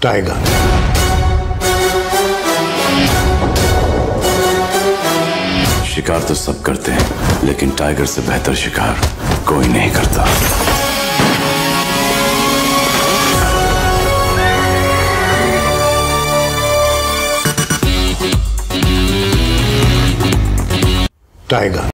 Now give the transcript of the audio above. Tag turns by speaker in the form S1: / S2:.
S1: Tiger.
S2: शिकार तो सब करते हैं, लेकिन टाइगर से बेहतर शिकार कोई नहीं करता।
S1: टाइगर।